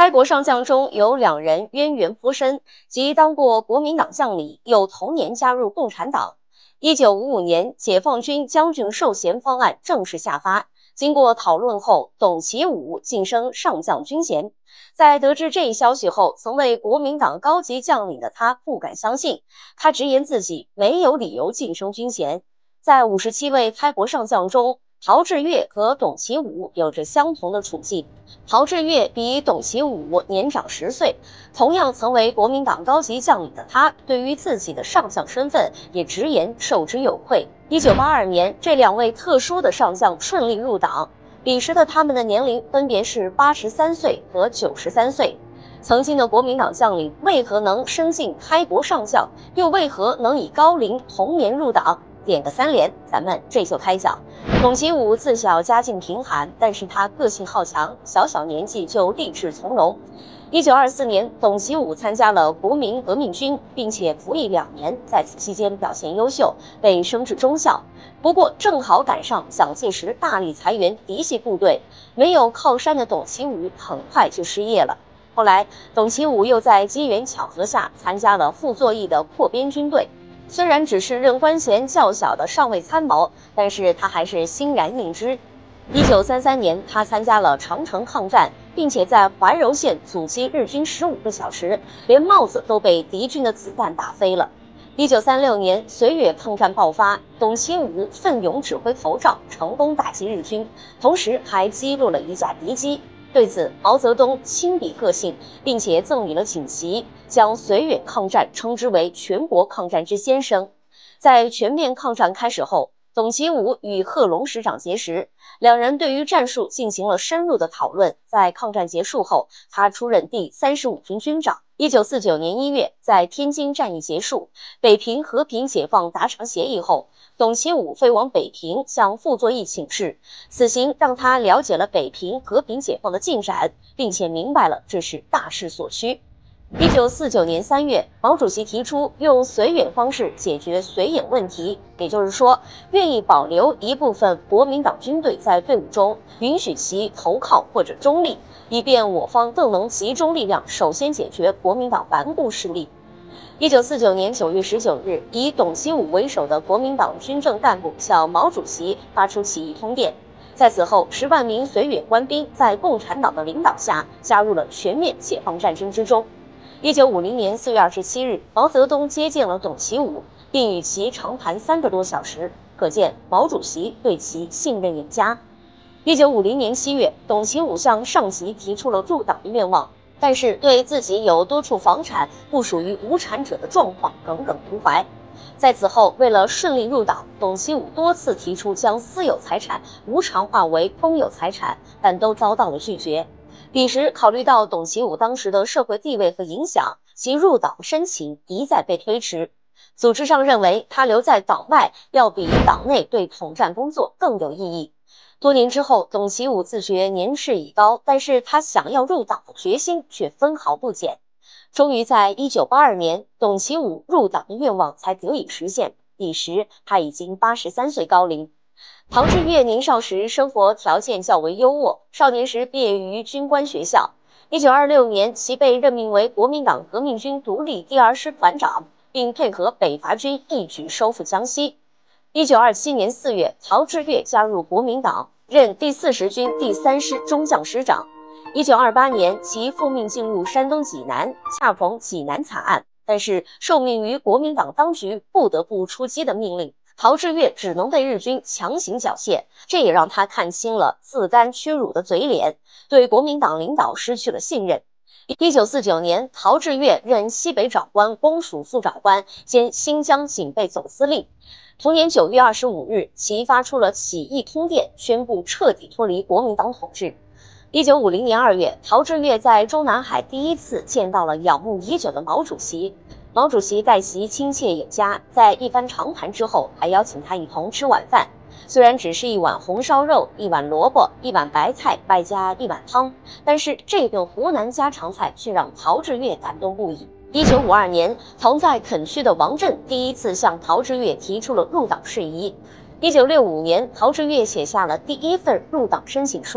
开国上将中有2人渊源颇深，即当过国民党将领，又同年加入共产党。1955年，解放军将军授衔方案正式下发。经过讨论后，董其武晋升上将军衔。在得知这一消息后，曾为国民党高级将领的他不敢相信，他直言自己没有理由晋升军衔。在57位开国上将中，陶峙岳和董其武有着相同的处境。陶峙岳比董其武年长10岁，同样曾为国民党高级将领的他，对于自己的上将身份也直言受之有愧。1982年，这2位特殊的上将顺利入党，彼时的他们的年龄分别是83岁和93岁。曾经的国民党将领为何能升进开国上将，又为何能以高龄同年入党？点个3连，咱们这就开讲。董其武自小家境贫寒，但是他个性好强，小年纪就立志从戎。1924年，董其武参加了国民革命军，并且服役2年，在此期间表现优秀，被升至中校。不过正好赶上蒋介石大力裁员嫡系部队，没有靠山的董其武很快就失业了。后来，董其武又在机缘巧合下参加了傅作义的扩编军队。虽然只是任官衔较小的上尉参谋，但是他还是欣然应之。1933年，他参加了长城抗战，并且在怀柔县阻击日军15个小时，连帽子都被敌军的子弹打飞了。1936年，绥远抗战爆发，董其武奋勇指挥投照，成功打击日军，同时还击落了1架敌机。对此，毛泽东亲笔贺信，并且赠予了锦旗，将绥远抗战称之为全国抗战之先声。在全面抗战开始后，董其武与贺龙师长结识，2人对于战术进行了深入的讨论。在抗战结束后，他出任第35军军长。1949年1月，在天津战役结束，北平和平解放达成协议后，董其武飞往北平向傅作义请示，此行让他了解了北平和平解放的进展，并且明白了这是大势所趋。1949年3月，毛主席提出用绥远方式解决绥远问题，也就是说，愿意保留一部分国民党军队在队伍中，允许其投靠或者中立，以便我方更能集中力量，首先解决国民党顽固势力。1949年9月19日，以董其武为首的国民党军政干部向毛主席发出起义通电。在此后，10万名绥远官兵在共产党的领导下，加入了全面解放战争之中。1950年4月27日，毛泽东接见了董其武，并与其长谈3个多小时，可见毛主席对其信任有加。1950年7月，董其武向上级提出了入党的愿望，但是对自己有多处房产不属于无产者的状况耿耿于怀。在此后，为了顺利入党，董其武多次提出将私有财产无偿化为公有财产，但都遭到了拒绝。彼时，考虑到董其武当时的社会地位和影响，其入党申请一再被推迟。组织上认为他留在党外要比党内对统战工作更有意义。多年之后，董其武自觉年事已高，但是他想要入党的决心却分毫不减。终于在1982年，董其武入党的愿望才得以实现。彼时他已经83岁高龄。陶峙岳年少时生活条件较为优渥，少年时毕业于军官学校。1926年，其被任命为国民党革命军独立第2师团长，并配合北伐军一举收复江西。1927年4月，陶峙岳加入国民党，任第40军第3师中将师长。1928年，其奉命进入山东济南，恰逢济南惨案，但是受命于国民党当局不得不出击的命令，陶峙岳只能被日军强行缴械，这也让他看清了自甘屈辱的嘴脸，对国民党领导失去了信任。1949年，陶峙岳任西北长官公署副长官兼新疆警备总司令。同年9月25日，其发出了起义通电，宣布彻底脱离国民党统治。1950年2月，陶峙岳在中南海第一次见到了仰慕已久的毛主席。毛主席待其亲切有加，在一番长谈之后，还邀请他一同吃晚饭。虽然只是一碗红烧肉、一碗萝卜、一碗白菜，外加一碗汤，但是这顿湖南家常菜却让陶峙岳感动不已。1952年，同在垦区的王震第一次向陶峙岳提出了入党事宜。1965年，陶峙岳写下了第1份入党申请书。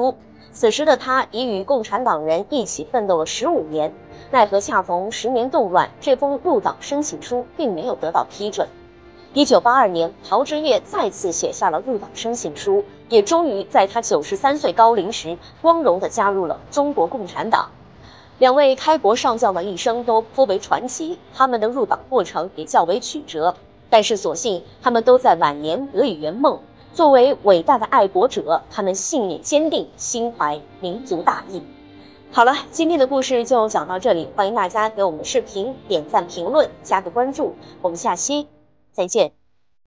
此时的他已与共产党人一起奋斗了15年，奈何恰逢10年动乱，这封入党申请书并没有得到批准。1982年，陶峙岳再次写下了入党申请书，也终于在他93岁高龄时，光荣地加入了中国共产党。两位开国上将的一生都颇为传奇，他们的入党过程也较为曲折，但是所幸他们都在晚年得以圆梦。作为伟大的爱国者，他们信念坚定，心怀民族大义。好了，今天的故事就讲到这里，欢迎大家给我们的视频点赞、评论、加个关注，我们下期再见。